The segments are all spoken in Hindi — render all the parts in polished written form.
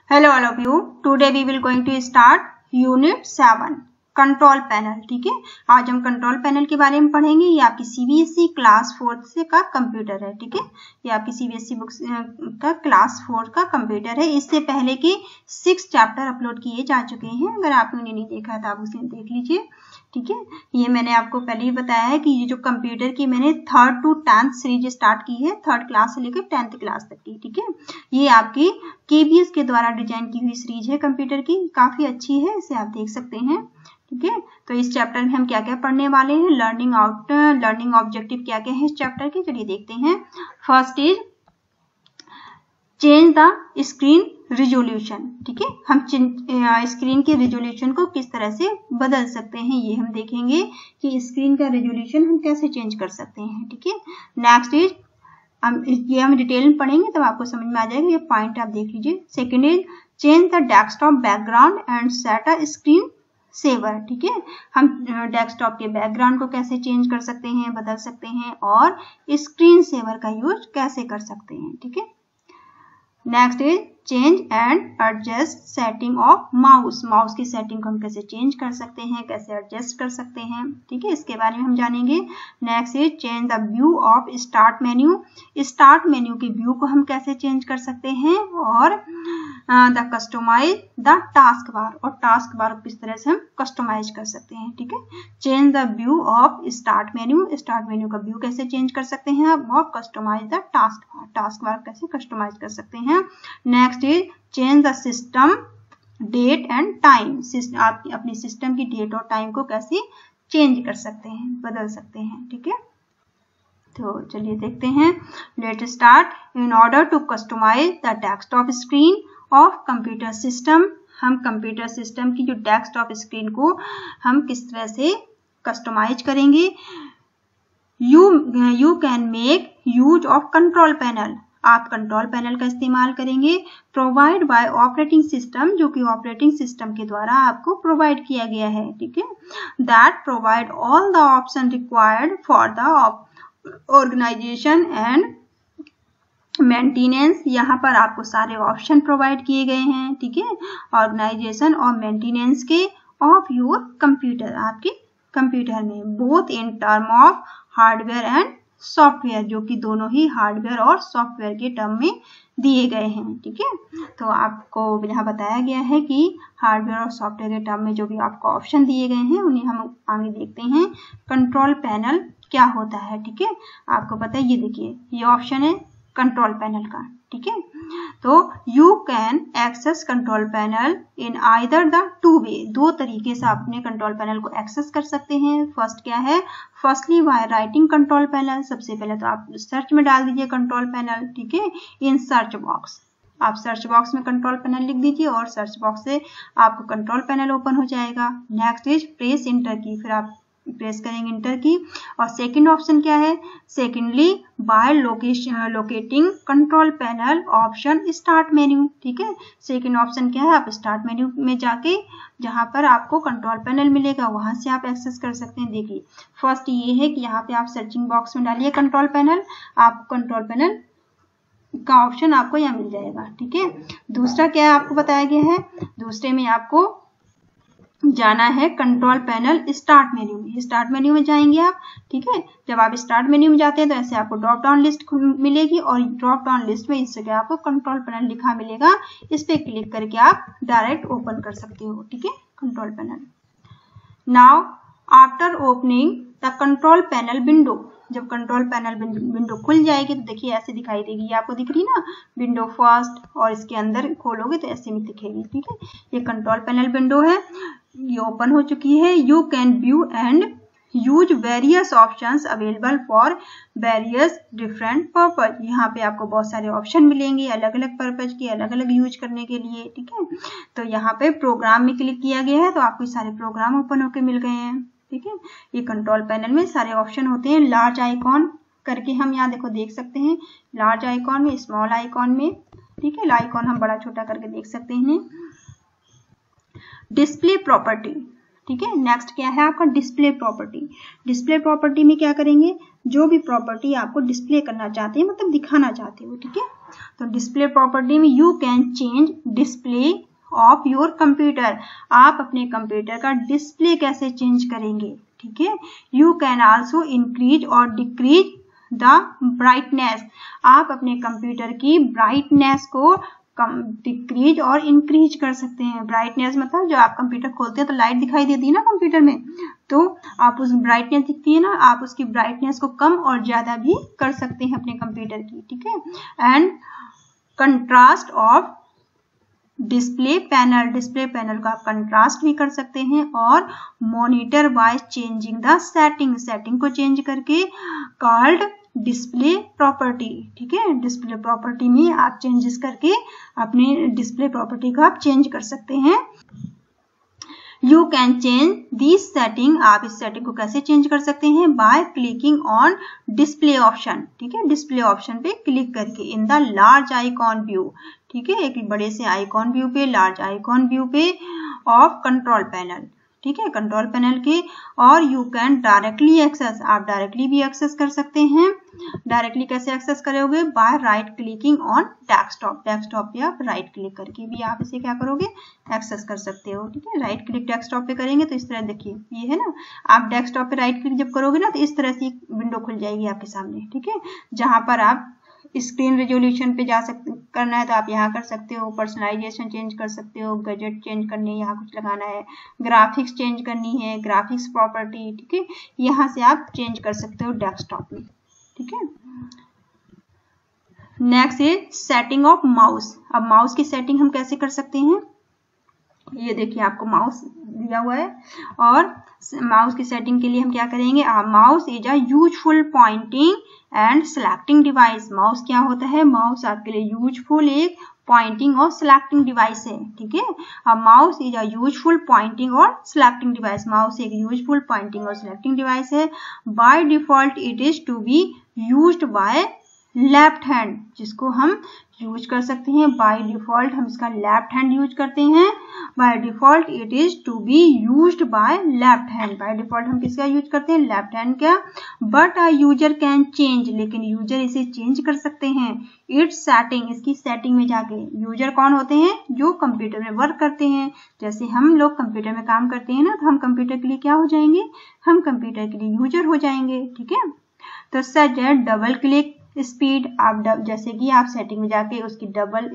Hello all of you. Today we will going to start Unit 7 control panel. ठीक है, आज हम कंट्रोल पैनल के बारे में पढ़ेंगे. ये आपकी सीबीएसई क्लास 4 से का कंप्यूटर है. ठीक है, ये आपकी सीबीएसई बुक्स का क्लास 4 का कंप्यूटर है. इससे पहले के 6 चैप्टर अपलोड किए जा चुके हैं. अगर आपने नहीं देखा है तो आप उसे देख लीजिए. ठीक है, ये मैंने आपको पहले ही बताया है कि ये जो कंप्यूटर की मैंने 3rd to 10th series start की है, 3rd क्लास से लेकर 10th क्लास तक की. ठीक है, ये आपकी केबीएस के द्वारा डिजाइन की हुई सीरीज है कंप्यूटर की. काफी अच्छी है, इसे आप देख सकते हैं. ठीक है, तो इस चैप्टर में हम क्या क्या पढ़ने वाले हैं, लर्निंग ऑब्जेक्टिव क्या क्या है इस चैप्टर के, चलिए देखते हैं. First is change the screen resolution. ठीक है, हम स्क्रीन के रिजोल्यूशन को किस तरह से बदल सकते हैं ये हम देखेंगे कि स्क्रीन का रिजोल्यूशन हम कैसे चेंज कर सकते हैं. ठीक है, नेक्स्ट इज हम डिटेल में पढ़ेंगे तब आपको समझ में आ जाएगा. ये पॉइंट आप देख लीजिए. Second is change the desktop background and set a screen saver. ठीक है, हम डेस्कटॉप के बैकग्राउंड को कैसे चेंज कर सकते हैं, बदल सकते हैं, और स्क्रीन सेवर का यूज कैसे कर सकते हैं. ठीक है, next is change and adjust setting of mouse की सेटिंग को हम कैसे चेंज कर सकते हैं, कैसे एडजस्ट कर सकते हैं. ठीक है, इसके बारे में हम जानेंगे. Next is change the view of start menu. Start menu के व्यू को हम कैसे चेंज कर सकते हैं, और the customise the task bar, और टास्क बार को किस तरह से हम कस्टमाइज कर सकते हैं. ठीक है, change the view of start menu का व्यू कैसे चेंज कर सकते हैं, और कस्टमाइज द टास्क बार कैसे कस्टमाइज कर सकते हैं. Next is change the system date and time. आप अपने सिस्टम की डेट और टाइम को कैसे चेंज कर सकते हैं, बदल सकते हैं. ठीक है, तो चलिए देखते हैं. Let start. In order to customise the desktop screen of computer system. हम कंप्यूटर सिस्टम की जो डेस्कटॉप स्क्रीन को हम किस तरह से कस्टमाइज करेंगे. You can make use of control panel. आप कंट्रोल पैनल का इस्तेमाल करेंगे. प्रोवाइड बाय ऑपरेटिंग सिस्टम, जो कि ऑपरेटिंग सिस्टम के द्वारा आपको प्रोवाइड किया गया है. ठीक है, that provide all the option required for the organisation and maintenance. यहाँ पर आपको सारे ऑप्शन प्रोवाइड किए गए हैं. ठीक है, ऑर्गेनाइजेशन और मेंटेनेंस के ऑफ योर कंप्यूटर, आपके कंप्यूटर में, both in term of hardware and software, जो कि दोनों ही हार्डवेयर और सॉफ्टवेयर के टर्म में दिए गए हैं. ठीक है, तो आपको यहाँ बताया गया है कि हार्डवेयर और सॉफ्टवेयर के टर्म में जो भी आपको ऑप्शन दिए गए हैं उन्हें हम आगे देखते हैं. कंट्रोल पैनल क्या होता है. ठीक है, आपको पता है, ये देखिए ये ऑप्शन है कंट्रोल पैनल का. ठीक है, तो you can access control panel in either the two way. दो तरीके से आप अपने कंट्रोल पैनल को एक्सेस कर सकते हैं. फर्स्ट क्या है, firstly by writing control panel. सबसे पहले तो आप सर्च में डाल दीजिए कंट्रोल पैनल. ठीक है, इन सर्च बॉक्स, आप सर्च बॉक्स में कंट्रोल पैनल लिख दीजिए और सर्च बॉक्स से आपको कंट्रोल पैनल ओपन हो जाएगा. नेक्स्ट इज प्रेस इंटर की, फिर आप प्रेस करेंगे इंटर की. और सेकंड ऑप्शन क्या है, secondly by locating control panel option start menu. ठीक है, सेकंड ऑप्शन क्या है, आप स्टार्ट मेन्यू में जाके जहां पर आपको कंट्रोल पैनल मिलेगा वहां से आप एक्सेस कर सकते हैं. देखिए फर्स्ट ये है कि यहाँ पे आप सर्चिंग बॉक्स में डालिए कंट्रोल पैनल, आपको कंट्रोल पैनल का ऑप्शन आपको यहाँ मिल जाएगा. ठीक है, दूसरा क्या है आपको बताया गया है, दूसरे में आपको जाना है कंट्रोल पैनल स्टार्ट मेन्यू में. स्टार्ट मेन्यू में जाएंगे आप. ठीक है, जब आप स्टार्ट मेन्यू में जाते हैं तो ऐसे आपको ड्रॉप डाउन लिस्ट मिलेगी, और ड्रॉप डाउन लिस्ट में इस जगह आपको कंट्रोल पैनल लिखा मिलेगा. इस पे क्लिक करके आप डायरेक्ट ओपन कर सकते हो. ठीक है, control panel. Now after opening the control panel window, जब कंट्रोल पैनल विंडो खुल जाएगी तो देखिए ऐसे दिखाई देगी. ये आपको दिख रही ना विंडो फर्स्ट, और इसके अंदर खोलोगे तो ऐसे में दिखेगी. ठीक है, ये कंट्रोल पैनल विंडो है, ये ओपन हो चुकी है. You can view and use various options available for various different purpose. यहाँ पे आपको बहुत सारे ऑप्शन मिलेंगे अलग अलग पर्पज के, अलग अलग यूज करने के लिए. ठीक है, तो यहाँ पे प्रोग्राम में क्लिक किया गया है तो आपको सारे प्रोग्राम ओपन होके मिल गए हैं. ठीक है, ये कंट्रोल पैनल में सारे ऑप्शन होते हैं. लार्ज आइकॉन करके हम यहाँ देखो देख सकते हैं, लार्ज आइकॉन में, स्मॉल आइकॉन में. ठीक है, आइकॉन हम बड़ा छोटा करके देख सकते हैं. Display property. ठीक है, नेक्स्ट क्या है आपका डिस्प्ले प्रॉपर्टी. डिस्प्ले प्रॉपर्टी में क्या करेंगे, जो भी प्रॉपर्टी आपको डिस्प्ले करना चाहते हैं, मतलब दिखाना चाहते हो, ठीक है। तो डिस्प्ले प्रॉपर्टी में you can change display of your computer, आप अपने कंप्यूटर का डिस्प्ले कैसे चेंज करेंगे, ठीक है। यू कैन आल्सो इंक्रीज और डिक्रीज द ब्राइटनेस, आप अपने कंप्यूटर की ब्राइटनेस को डिक्रीज और इंक्रीज कर सकते हैं। ब्राइटनेस मतलब जो आप कंप्यूटर खोलते हैं तो लाइट दिखाई देती है ना कंप्यूटर में, तो आप उस ब्राइटनेस दिखती है ना, आप उसकी ब्राइटनेस को कम और ज्यादा भी कर सकते हैं अपने कंप्यूटर की, ठीक है। And contrast of display panel, display panel का आप कंट्रास्ट भी कर सकते हैं। और monitor by changing the setting, setting को चेंज करके कॉल्ड डिस्प्ले प्रॉपर्टी, ठीक है। डिस्प्ले प्रॉपर्टी में आप चेंजेस करके अपने डिस्प्ले प्रॉपर्टी को आप चेंज कर सकते हैं। You can change this setting, आप इस सेटिंग को कैसे चेंज कर सकते हैं, by clicking on display option, ठीक है। डिस्प्ले ऑप्शन पे क्लिक करके in the large icon view, ठीक है, एक बड़े से आइकॉन व्यू पे, लार्ज आइकॉन व्यू पे ऑफ कंट्रोल पैनल, ठीक है, कंट्रोल पैनल के। और यू कैन डायरेक्टली एक्सेस, आप डायरेक्टली भी एक्सेस कर सकते हैं। डायरेक्टली कैसे एक्सेस करोगे, by right clicking on desktop, desktop पे आप राइट क्लिक करके भी आप इसे क्या करोगे, एक्सेस कर सकते हो, ठीक है। राइट क्लिक डेस्कटॉप पे करेंगे तो इस तरह देखिए ये है ना, आप डेस्कटॉप पे राइट क्लिक जब करोगे ना तो इस तरह से विंडो खुल जाएगी आपके सामने, ठीक है। जहां पर आप स्क्रीन रेजोल्यूशन पे जा सकते, करना है तो आप यहाँ कर सकते हो, पर्सनलाइजेशन चेंज कर सकते हो, गैजेट चेंज करने यहाँ कुछ लगाना है, ग्राफिक्स चेंज करनी है, ग्राफिक्स प्रॉपर्टी, ठीक है, यहाँ से आप चेंज कर सकते हो डेस्कटॉप में, ठीक है। Next is setting of mouse. अब माउस की सेटिंग हम कैसे कर सकते हैं, ये देखिए आपको माउस दिया हुआ है, और माउस की सेटिंग के लिए हम क्या करेंगे, mouse is a useful pointing and selecting device. Mouse क्या होता है, माउस आपके लिए यूजफुल एक पॉइंटिंग और सिलेक्टिंग डिवाइस है, ठीक है। अब mouse is a useful pointing और सिलेक्टिंग डिवाइस, माउस एक यूजफुल पॉइंटिंग और सिलेक्टिंग डिवाइस है। By default it is to be used by left hand, जिसको हम यूज कर सकते हैं, बाय डिफॉल्ट हम इसका लेफ्ट हैंड यूज करते हैं। By default it is to be used by left hand, by default हम किसका यूज करते हैं, लेफ्ट हैंड का। But a user can change, लेकिन यूजर इसे चेंज कर सकते हैं। इट्स सेटिंग, इसकी सेटिंग में जाके, यूजर कौन होते हैं, जो कंप्यूटर में वर्क करते हैं। जैसे हम लोग कंप्यूटर में काम करते हैं ना, तो हम कंप्यूटर के लिए क्या हो जाएंगे, हम कंप्यूटर के लिए यूजर हो जाएंगे, ठीक है। तो सच है डबल क्लिक स्पीड, आप जैसे कि आप सेटिंग में जाके उसकी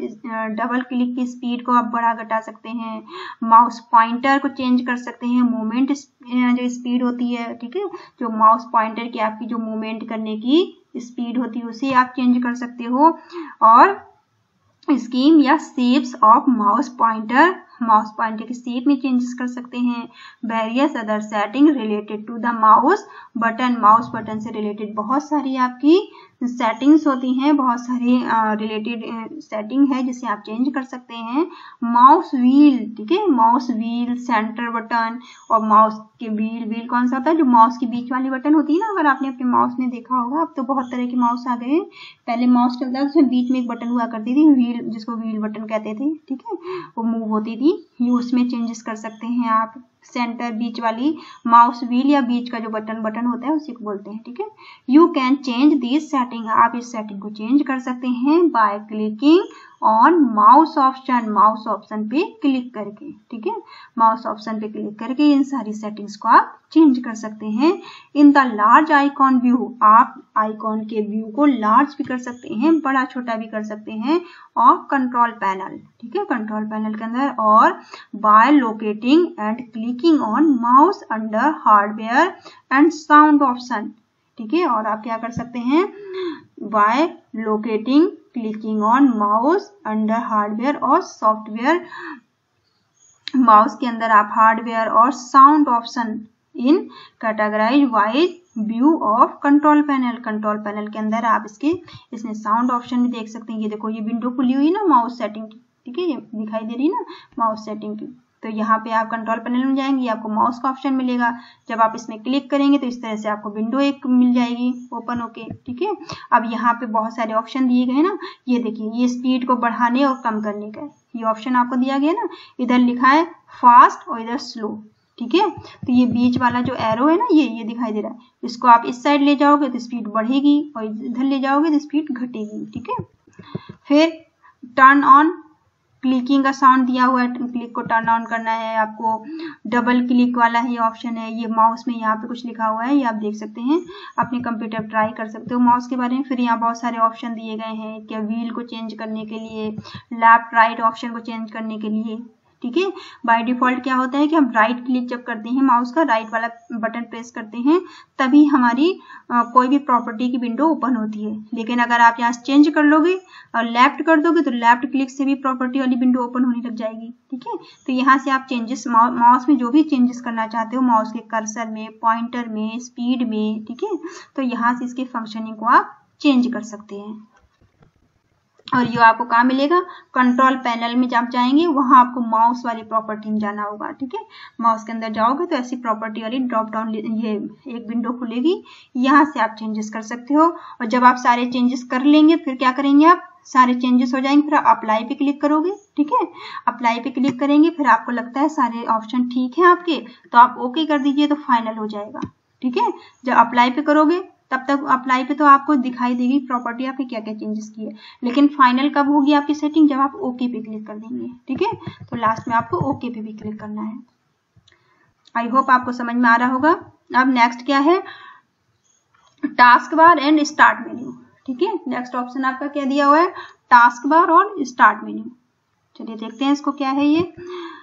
डबल क्लिक की स्पीड को आप बढ़ा घटा सकते हैं। माउस पॉइंटर को चेंज कर सकते हैं, मूवमेंट जो स्पीड होती है, ठीक है, जो माउस पॉइंटर की आपकी जो मूवमेंट करने की स्पीड होती है उसे आप चेंज कर सकते हो। और स्कीम या shapes of mouse pointer, mouse pointer की शेप में चेंजेस कर सकते हैं। Various other setting related to the mouse button, mouse button से रिलेटेड बहुत सारी आपकी सेटिंग्स होती हैं, बहुत सारी रिलेटेड सेटिंग है जिसे आप चेंज कर सकते हैं। माउस व्हील, ठीक है, माउस व्हील, सेंटर बटन और माउस के व्हील कौन सा होता है, जो माउस की बीच वाली बटन होती है ना, अगर आपने अपने माउस में देखा होगा, अब तो बहुत तरह के माउस आ गए हैं। पहले माउस चलता था उसमें बीच में एक बटन हुआ करती थी व्हील, जिसको व्हील बटन कहते थे, ठीक है, वो मूव होती थी, ये उसमें चेंजेस कर सकते हैं आप। सेंटर बीच वाली माउस व्हील या बीच का जो बटन होता है उसी को बोलते हैं, ठीक है। You can change this setting, आप इस सेटिंग को चेंज कर सकते हैं by clicking on mouse option, mouse option पे क्लिक करके, ठीक है, माउस ऑप्शन पे क्लिक करके इन सारी सेटिंग्स को आप चेंज कर सकते हैं। In the large icon view, आप आइकॉन के व्यू को लार्ज भी कर सकते हैं, बड़ा छोटा भी कर सकते हैं, और कंट्रोल पैनल, ठीक है, कंट्रोल पैनल के अंदर। और by locating and clicking on mouse under hardware and sound option, ठीक है। और आप क्या कर सकते हैं, by locating clicking on mouse under hardware और सॉफ्टवेयर, माउस के अंदर आप हार्डवेयर और sound option in categorize wise view of control panel, control panel के अंदर आप इसमें साउंड ऑप्शन भी देख सकते हैं। ये देखो ये विंडो खुली हुई ना माउस सेटिंग की, ठीक है, ये दिखाई दे रही है ना माउस सेटिंग की। तो यहाँ पे आप कंट्रोल पैनल में जाएंगे, आपको माउस का ऑप्शन मिलेगा, जब आप इसमें क्लिक करेंगे तो इस तरह से आपको विंडो एक मिल जाएगी ओपन होके, ठीक है। अब यहाँ पे बहुत सारे ऑप्शन दिए गए ना, ये देखिए ये स्पीड को बढ़ाने और कम करने का ये ऑप्शन आपको दिया गया ना, इधर लिखा है फास्ट और इधर स्लो, ठीक है। तो ये बीच वाला जो एरो है ना, ये दिखाई दे रहा है, इसको आप इस साइड ले जाओगे तो स्पीड बढ़ेगी और इधर ले जाओगे तो स्पीड घटेगी, ठीक है। फिर टर्न ऑन क्लिकिंग का साउंड दिया हुआ है, क्लिक को टर्न ऑन करना है आपको। डबल क्लिक वाला ही ऑप्शन है, ये माउस में यहाँ पे कुछ लिखा हुआ है, ये आप देख सकते हैं, अपने कंप्यूटर ट्राई कर सकते हो माउस के बारे में। फिर यहाँ बहुत सारे ऑप्शन दिए गए हैं, क्या व्हील को चेंज करने के लिए, लेफ्ट राइट ऑप्शन को चेंज करने के लिए, ठीक है। बाय डिफॉल्ट क्या होता है कि हम राइट क्लिक जब करते हैं माउस का, राइट वाला बटन प्रेस करते हैं, तभी हमारी कोई भी प्रॉपर्टी की विंडो ओपन होती है। लेकिन अगर आप यहाँ चेंज कर लोगे और लेफ्ट कर दोगे तो लेफ्ट क्लिक से भी प्रॉपर्टी वाली विंडो ओपन होने लग जाएगी, ठीक है। तो यहाँ से आप चेंजेस माउस में जो भी चेंजेस करना चाहते हो, माउस के कर्सर में, पॉइंटर में, स्पीड में, ठीक है, तो यहाँ से इसके फंक्शनिंग को आप चेंज कर सकते हैं। और ये आपको कहाँ मिलेगा, कंट्रोल पैनल में जब जाएंगे वहां आपको माउस वाली प्रॉपर्टी में जाना होगा, ठीक है। माउस के अंदर जाओगे तो ऐसी प्रॉपर्टी वाली ड्रॉप डाउन ये एक विंडो खुलेगी, यहाँ से आप चेंजेस कर सकते हो। और जब आप सारे चेंजेस कर लेंगे फिर क्या करेंगे, आप सारे चेंजेस हो जाएंगे, फिर अप्लाई पे क्लिक करोगे, ठीक है। अप्लाई पे क्लिक करेंगे, फिर आपको लगता है सारे ऑप्शन ठीक है आपके, तो आप ओके कर दीजिए, तो फाइनल हो जाएगा, ठीक है। जब अप्लाई पे करोगे तब तक अप्लाई पे तो आपको दिखाई देगी प्रॉपर्टी आपके क्या क्या चेंजेस की है, लेकिन फाइनल कब होगी आपकी सेटिंग, जब आप ओके पे क्लिक कर देंगे, ठीक है। तो लास्ट में आपको ओके पे भी क्लिक करना है। आई होप आपको समझ में आ रहा होगा। अब नेक्स्ट क्या है, task bar and start menu, ठीक है। नेक्स्ट ऑप्शन आपका क्या दिया हुआ है, टास्क बार और स्टार्ट मेन्यू। चलिए देखते हैं इसको क्या है। ये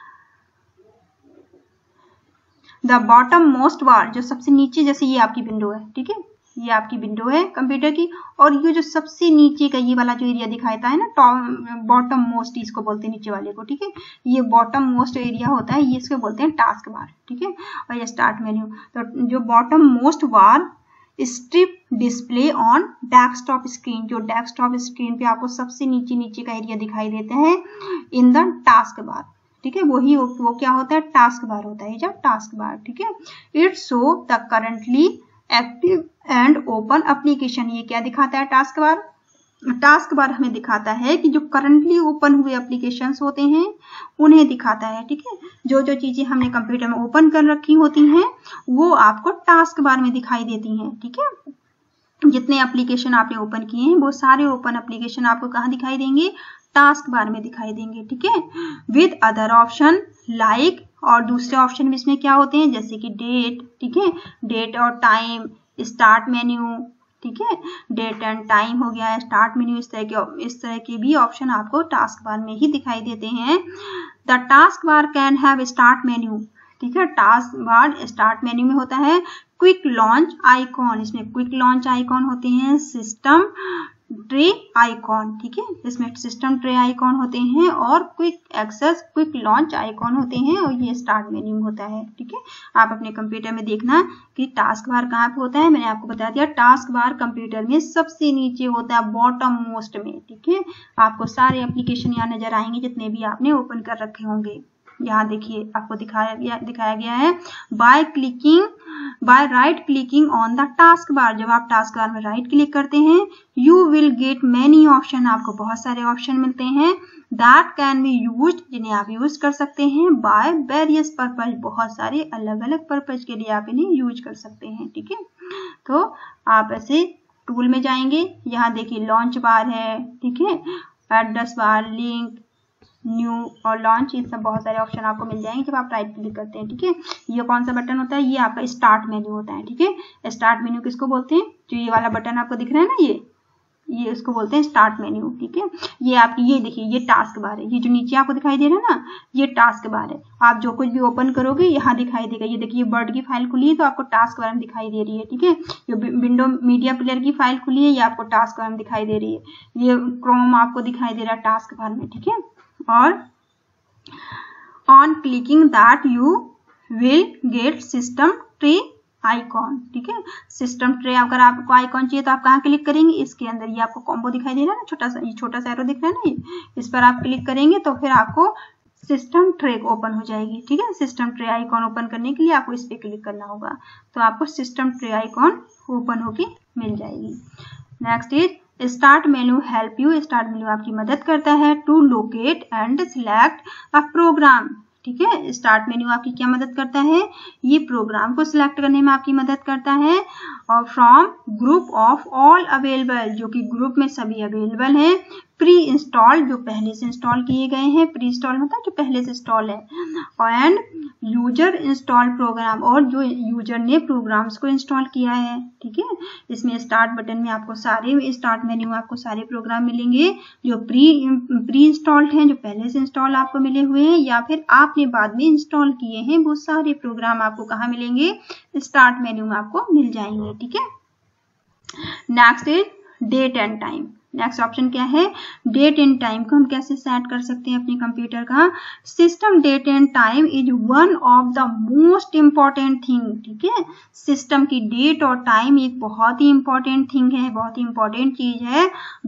द बॉटम मोस्ट बार, जो सबसे नीचे, जैसे ये आपकी विंडो है, ठीक है, ये आपकी विंडो है कंप्यूटर की, और ये जो सबसे नीचे का ये वाला जो एरिया दिखाता है ना, बॉटम मोस्ट इसको बोलते हैं नीचे वाले को, ठीक है। ये बॉटम मोस्ट एरिया होता है, ये इसको बोलते हैं टास्क बार, ठीक है। और ये स्टार्ट मेन्यू, तो जो bottom most bar strip display on desktop screen, जो डेस्कटॉप स्क्रीन पे आपको सबसे नीचे का एरिया दिखाई देता है इन द टास्क बार, ठीक है। वो क्या होता है, टास्क बार होता है, जब टास्क बार, ठीक है। It show the currently active and open application, ये क्या दिखाता है, टास्क बार। टास्क बार हमें दिखाता है कि जो करंटली ओपन हुए एप्लीकेशंस होते हैं उन्हें दिखाता है, ठीक है। जो चीजें हमने कंप्यूटर में ओपन कर रखी होती हैं वो आपको टास्क बार में दिखाई देती हैं, ठीक है। जितने एप्लीकेशन आपने ओपन किए हैं वो सारे ओपन एप्लीकेशन आपको कहाँ दिखाई देंगे, टास्क बार में दिखाई देंगे, ठीक है। विद अदर ऑप्शन लाइक, और दूसरे ऑप्शन भी इसमें क्या होते हैं, जैसे कि डेट, ठीक है, डेट और टाइम, स्टार्ट मेन्यू, ठीक है, डेट एंड टाइम हो गया, स्टार्ट मेन्यू, इस तरह के भी ऑप्शन आपको टास्क बार में ही दिखाई देते हैं। The task bar can have start menu, ठीक है। टास्क बार स्टार्ट मेन्यू में होता है क्विक लॉन्च आइकॉन, इसमें क्विक लॉन्च आइकॉन होते हैं, सिस्टम ट्रे आइकॉन, ठीक है, इसमें सिस्टम ट्रे आइकॉन होते हैं और quick access quick launch icon होते हैं, और ये स्टार्ट मेन्यू होता है, ठीक है। आप अपने कंप्यूटर में देखना कि टास्क बार कहाँ पे होता है, मैंने आपको बता दिया, टास्क बार कंप्यूटर में सबसे नीचे होता है, बॉटम मोस्ट में, ठीक है। आपको सारे एप्लीकेशन यहाँ नजर आएंगे जितने भी आपने ओपन कर रखे होंगे। यहाँ देखिए आपको दिखाया गया है by right clicking on the task bar, जब आप टास्क बार में राइट क्लिक करते हैं you will get many option, आपको बहुत सारे ऑप्शन मिलते हैं, दैट कैन बी यूज्ड, जिन्हें आप यूज कर सकते हैं, बाय वेरियस पर्पज, बहुत सारे अलग अलग पर्पज के लिए आप इन्हें यूज कर सकते हैं, ठीक है। तो आप ऐसे टूल में जाएंगे, यहाँ देखिए लॉन्च बार है, ठीक है, एड्रेस बार, लिंक, न्यू और लॉन्च, ये सब बहुत सारे ऑप्शन आपको मिल जाएंगे जब आप राइट क्लिक करते हैं, ठीक है। ये कौन सा बटन होता है, ये आपका स्टार्ट मेन्यू होता है, ठीक है। स्टार्ट मेन्यू किसको बोलते हैं, जो ये वाला बटन आपको दिख रहा है ना, ये इसको बोलते हैं स्टार्ट मेन्यू, ठीक है। ये आपकी, ये देखिए ये टास्क बार है, ये जो नीचे आपको दिखाई दे रहा है ना, ये टास्क बार है। आप जो कुछ भी ओपन करोगे यहाँ दिखाई देगा, ये देखिए वर्ड की फाइल खुली है तो आपको टास्क बार में दिखाई दे रही है, ठीक है। ये विंडो मीडिया प्लेयर की फाइल खुली है, ये आपको टास्क बार में दिखाई दे रही है, ये क्रोम आपको दिखाई दे रहा है टास्क बार में, ठीक है। और on clicking that you will get system tray icon, ठीक है। सिस्टम ट्रे, अगर आपको आइकॉन चाहिए तो आप कहाँ क्लिक करेंगे, इसके अंदर, ये आपको कॉम्बो दिखाई दे रहा है ना, छोटा सा एरो दिख रहा है ना, ये इस पर आप क्लिक करेंगे तो फिर आपको सिस्टम ट्रे ओपन हो जाएगी, ठीक है। सिस्टम ट्रे आइकॉन ओपन करने के लिए आपको इस पे क्लिक करना होगा, तो आपको सिस्टम ट्रे आइकॉन ओपन होके मिल जाएगी। Next is start menu help you, start menu आपकी मदद करता है to locate and select a program, ठीक है। स्टार्ट मेन्यू आपकी क्या मदद करता है, ये प्रोग्राम को सिलेक्ट करने में आपकी मदद करता है। और from group of all available, जो कि ग्रुप में सभी अवेलेबल हैं। प्री इंस्टॉल, जो पहले से इंस्टॉल किए गए हैं, प्री इंस्टॉल मतलब जो पहले से इंस्टॉल है। एंड यूजर इंस्टॉल प्रोग्राम, और जो यूजर ने प्रोग्राम्स को इंस्टॉल किया है, ठीक है। इसमें स्टार्ट बटन में आपको सारे, स्टार्ट मेन्यू में आपको सारे प्रोग्राम मिलेंगे जो प्री इंस्टॉल्ड हैं, जो पहले से इंस्टॉल आपको मिले हुए हैं, या फिर आपने बाद में इंस्टॉल किए हैं, वो सारे प्रोग्राम आपको कहाँ मिलेंगे, स्टार्ट मेन्यू में आपको मिल जाएंगे, ठीक है। Next is date and time. Next option क्या है, डेट एंड टाइम को हम कैसे सेट कर सकते हैं अपने कंप्यूटर का। System date and time is one of the most important thing, ठीक है। सिस्टम की डेट और टाइम एक बहुत ही इंपॉर्टेंट थिंग है, बहुत ही इंपॉर्टेंट चीज है।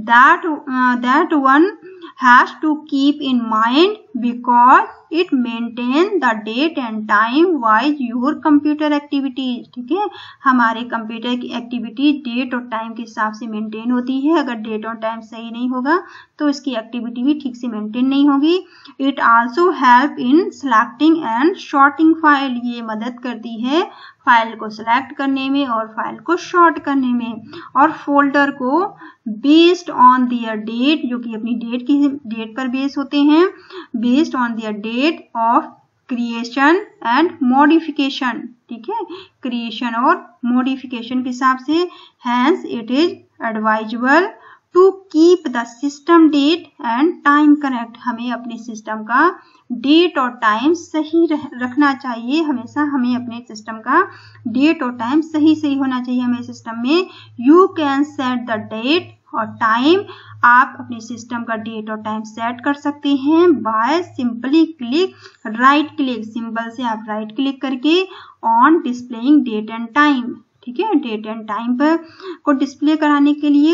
That one has to keep in mind because it maintain the date and time wise your computer activities, ठीक है। हमारे कंप्यूटर की एक्टिविटी डेट और टाइम के हिसाब से मेंटेन होती है। अगर डेट और टाइम सही नहीं होगा तो इसकी एक्टिविटी भी ठीक से मेंटेन नहीं होगी। It also help in selecting and sorting file, ये मदद करती है फाइल को सिलेक्ट करने में और फाइल को शॉर्ट करने में। और फोल्डर को बेस्ड ऑन दियर डेट, जो कि अपनी डेट पर बेस होते हैं, based on their date of creation and modification, ठीक है, क्रिएशन और मॉडिफिकेशन के हिसाब से। Hence it is advisable to keep the system date and time correct, हमें अपने सिस्टम का डेट और टाइम सही रखना चाहिए। हमेशा हमें अपने सिस्टम का डेट और टाइम सही होना चाहिए हमें सिस्टम में। You can set the date और टाइम, आप अपने सिस्टम का डेट और टाइम सेट कर सकते हैं by simply click, right click, symbol से आप राइट क्लिक करके on displaying date and time, ठीक है। डेट एंड टाइम पर को डिस्प्ले कराने के लिए,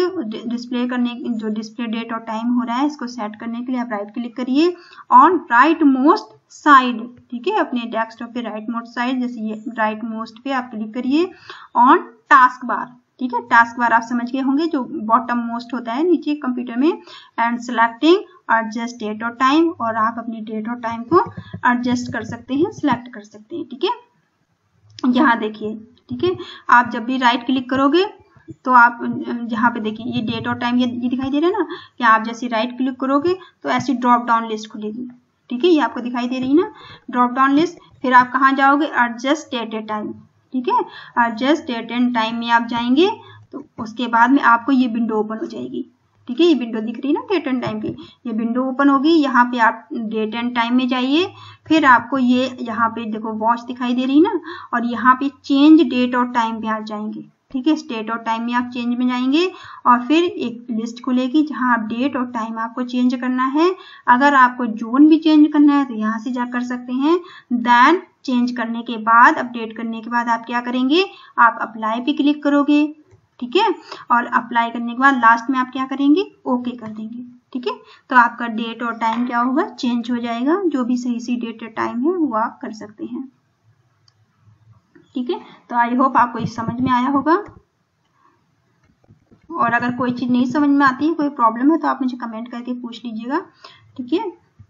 जो डिस्प्ले डेट और टाइम हो रहा है इसको सेट करने के लिए आप राइट क्लिक करिए ऑन राइट मोस्ट साइड, ठीक है। अपने डेस्कटॉप पे राइट मोस्ट साइड, जैसे ये राइट मोस्ट पे आप क्लिक करिए ऑन टास्क बार, ठीक है। टास्क बार आप समझ गए होंगे, जो बॉटम मोस्ट होता है नीचे कंप्यूटर में। एंड सिलेक्टिंग एडजस्ट डेट और टाइम, और आप अपनी डेट और टाइम को एडजस्ट कर सकते हैं, सिलेक्ट कर सकते हैं, ठीक है। यहाँ देखिए, ठीक है, आप जब भी राइट क्लिक करोगे तो आप यहाँ पे देखिए ये डेट और टाइम ये दिखाई दे रहा है ना, कि आप जैसे राइट क्लिक करोगे तो ऐसी ड्रॉप डाउन लिस्ट खुलेगी, ठीक है। ये आपको दिखाई दे रही है ना ड्रॉप डाउन लिस्ट। फिर आप कहाँ जाओगे, एडजस्ट डेट एंड टाइम, ठीक है। एडजस्ट डेट एंड टाइम में आप जाएंगे तो उसके बाद में आपको ये विंडो ओपन हो जाएगी, ठीक है। ये विंडो दिख रही है ना डेट एंड टाइम की, ये विंडो ओपन होगी। यहाँ पे आप डेट एंड टाइम में जाइए, फिर आपको ये यहाँ पे देखो वॉच दिखाई दे रही है ना, और यहाँ पे चेंज डेट और टाइम पे आप जाएंगे, ठीक है। डेट और टाइम में आप चेंज में जाएंगे और फिर एक लिस्ट खुलेगी जहाँ आप डेट और टाइम आपको चेंज करना है। अगर आपको जोन भी चेंज करना है तो यहाँ से जा कर सकते हैं। देन चेंज करने के बाद, अपडेट करने के बाद आप क्या करेंगे, आप अप्लाई पे क्लिक करोगे, ठीक है। और अप्लाई करने के बाद लास्ट में आप क्या करेंगे, ओके कर देंगे, ठीक है। तो आपका डेट और टाइम क्या होगा, चेंज हो जाएगा। जो भी सही डेट और टाइम है वो आप कर सकते हैं, ठीक है। तो आई होप आपको इस समझ में आया होगा। और अगर कोई चीज नहीं समझ में आती है, कोई प्रॉब्लम है, तो आप मुझे कमेंट करके पूछ लीजिएगा, ठीक है।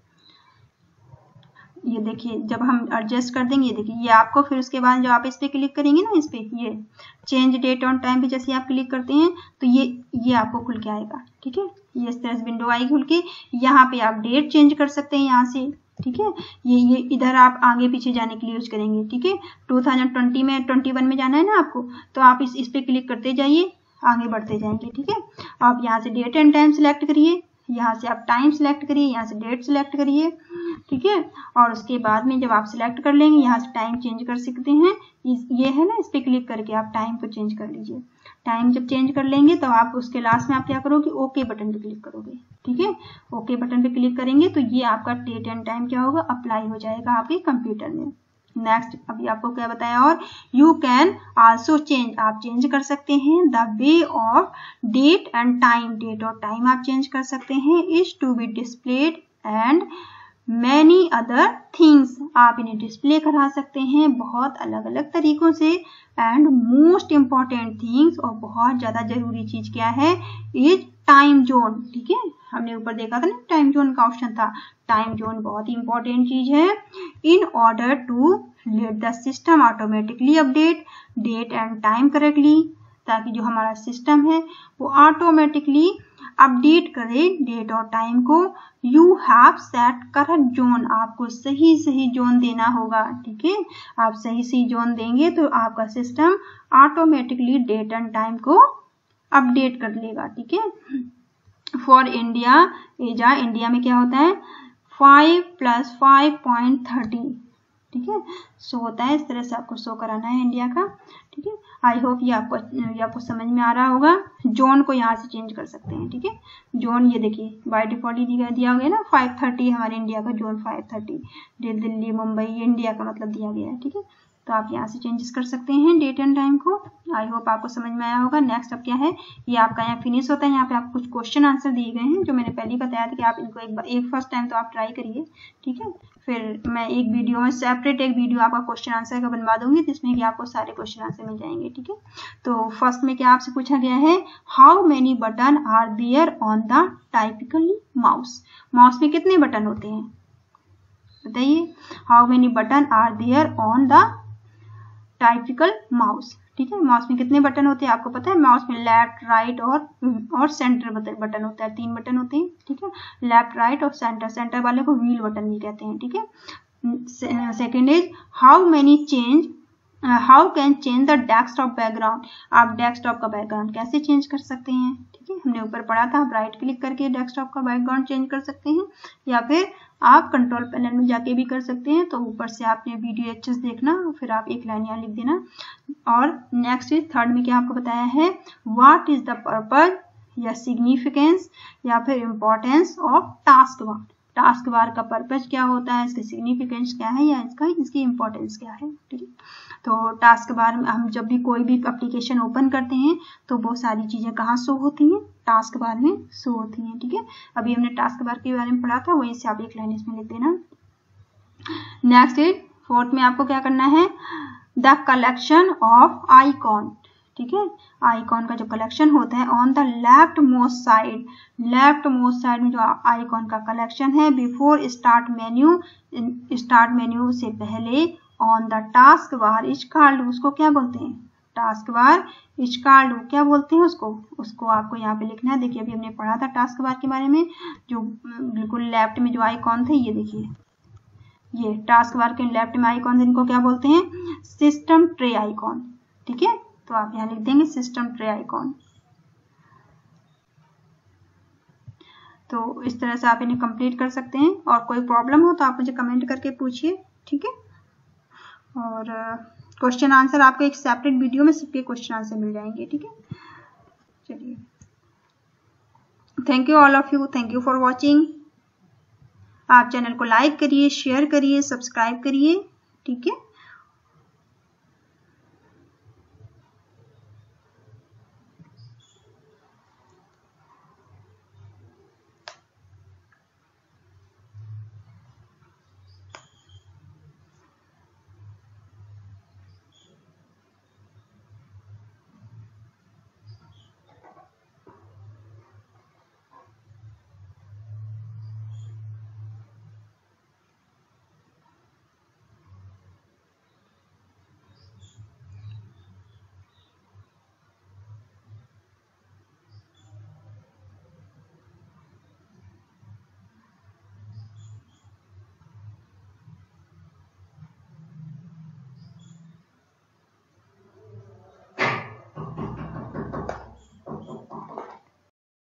ये देखिए जब हम एडजस्ट कर देंगे, ये देखिए ये आपको, फिर उसके बाद जब आप इस पे क्लिक करेंगे ना, इस पे ये चेंज डेट ऑन टाइम पे जैसे आप क्लिक करते हैं तो ये आपको खुल के आएगा, ठीक है। ये इस तरह से विंडो आएगी खुल के। यहाँ पे आप डेट चेंज कर सकते हैं यहाँ से, ठीक है। ये इधर आप आगे पीछे जाने के लिए यूज करेंगे, ठीक है। 2020 में 21 में जाना है ना आपको, तो आप इस पे क्लिक करते जाइए, आगे बढ़ते जाएंगे, ठीक है। आप यहाँ से डेट एंड टाइम सिलेक्ट करिए, यहाँ से आप टाइम सिलेक्ट करिए, यहाँ से डेट सिलेक्ट करिए, ठीक है। और उसके बाद में जब आप सिलेक्ट कर लेंगे, यहाँ से टाइम चेंज कर सकते हैं। ये है ना, इस पे क्लिक करके आप टाइम को चेंज कर लीजिए। टाइम जब चेंज कर लेंगे तो आप उसके लास्ट में आप क्या करोगे, ओके बटन पे क्लिक करोगे, ठीक है। ओके बटन पे क्लिक करेंगे तो ये आपका डेट एंड टाइम क्या होगा, अप्लाई हो जाएगा आपके कंप्यूटर में। नेक्स्ट अभी आपको क्या बताया, और यू कैन आल्सो चेंज, आप चेंज कर सकते हैं the way of date and time, date और टाइम आप चेंज कर सकते हैं। Is to be displayed and many other things, आप इन्हें डिस्प्ले करा सकते हैं बहुत अलग अलग तरीकों से। एंड मोस्ट इंपॉर्टेंट थिंग्स, और बहुत ज्यादा जरूरी चीज क्या है, इज टाइम जोन, ठीक है। हमने ऊपर देखा था ना, टाइम जोन का ऑप्शन था। टाइम जोन बहुत ही इंपॉर्टेंट चीज है। In order to let the system automatically update date and time correctly, ताकि जो हमारा सिस्टम है वो ऑटोमेटिकली अपडेट करे डेट और टाइम को। You have set correct zone, आपको सही सही जोन देना होगा, ठीक है। आप सही सही जोन देंगे तो आपका system automatically date and time को अपडेट कर लेगा, ठीक है। फॉर इंडिया एजा, इंडिया में क्या होता है 5 + 5.30, ठीक है, शो होता है। इस तरह से आपको शो कराना है इंडिया का, ठीक है। आई होप ये आपको समझ में आ रहा होगा। जोन को यहाँ से चेंज कर सकते हैं, ठीक है। जोन ये देखिए बाय डिफॉल्ट ही दिया गया ना 530, हमारे इंडिया का जोन 530, दिल्ली मुंबई इंडिया का मतलब दिया गया है, ठीक है। तो आप यहाँ से चेंजेस कर सकते हैं डेट एंड टाइम को। आई होप आपको समझ में आया होगा। नेक्स्ट अब क्या है, ये आपका यहाँ फिनिश होता है। यहाँ पे आपको कुछ क्वेश्चन आंसर दिए गए हैं जो मैंने पहले ही बताया था कि आप इनको एक फर्स्ट टाइम तो आप ट्राई करिए, ठीक है। फिर मैं एक वीडियो में सेपरेट एक वीडियो आपका क्वेश्चन आंसर का बनवा दूंगी जिसमें कि आपको सारे क्वेश्चन आंसर मिल जाएंगे, ठीक है। तो फर्स्ट में क्या आपसे पूछा गया है, how many button are there on the typical mouse. Mouse में कितने बटन होते हैं बताइए। How many button are there on the typical mouse, ठीक है। माउस में कितने बटन होते हैं आपको पता है। माउस में लेफ्ट राइट और सेंटर बटन होता है, 3 बटन होते हैं, ठीक है। लेफ्ट राइट और सेंटर, सेंटर वाले को व्हील बटन भी कहते हैं, ठीक है। Second is how can change the desktop background. आप डेस्कटॉप का बैकग्राउंड कैसे चेंज कर सकते हैं, ठीक है। हमने ऊपर पढ़ा था, आप राइट क्लिक करके डेस्कटॉप का बैकग्राउंड चेंज कर सकते हैं, या फिर आप कंट्रोल पैनल में जाके भी कर सकते हैं। तो ऊपर से आपने वीडियो अच्छे से देखना, फिर आप एक लाइन यहाँ लिख देना। और नेक्स्ट इज थर्ड में क्या आपको बताया है, व्हाट इज द पर्पज या सिग्निफिकेंस या फिर importance of task bar. Task bar का पर्पज क्या होता है, इसकी सिग्निफिकेंस क्या है या इसकी इम्पोर्टेंस क्या है, ठीक है। तो टास्क बार में हम जब भी कोई भी एप्लीकेशन ओपन करते हैं तो वो सारी चीजें कहाँ शो होती हैं, टास्क बार में शो होती हैं, ठीक है। अभी हमने टास्क बार के बारे में पढ़ा था, वहीं से आप एक लाइन इसमें लिख देना। नेक्स्ट इज फोर्थ में आपको क्या करना है, द कलेक्शन ऑफ आइकॉन, ठीक है। आइकॉन का जो कलेक्शन होता है on the left most side, left most side में जो आइकॉन का कलेक्शन है before start menu, start menu से पहले on the task bar is called, उसको क्या बोलते हैं, टास्क बार इज कॉल्ड, क्या बोलते हैं उसको आपको यहाँ पे लिखना है। देखिए अभी हमने पढ़ा था टास्क बार के बारे में, जो बिल्कुल लेफ्ट में जो आइकॉन थे, ये देखिए ये टास्क बार के लेफ्ट में आइकॉन, इनको क्या बोलते हैं, सिस्टम ट्रे आइकॉन, ठीक है। तो आप यहाँ लिख देंगे सिस्टम ट्रे आइकॉन। तो इस तरह से आप इन्हें कंप्लीट कर सकते हैं, और कोई प्रॉब्लम हो तो आप मुझे कमेंट करके पूछिए, ठीक है। और क्वेश्चन आंसर आपको एक सेपरेट वीडियो में सबके क्वेश्चन आंसर मिल जाएंगे, ठीक है। चलिए, thank you all of you, thank you for watching. आप चैनल को लाइक करिए, शेयर करिए, सब्सक्राइब करिए, ठीक है।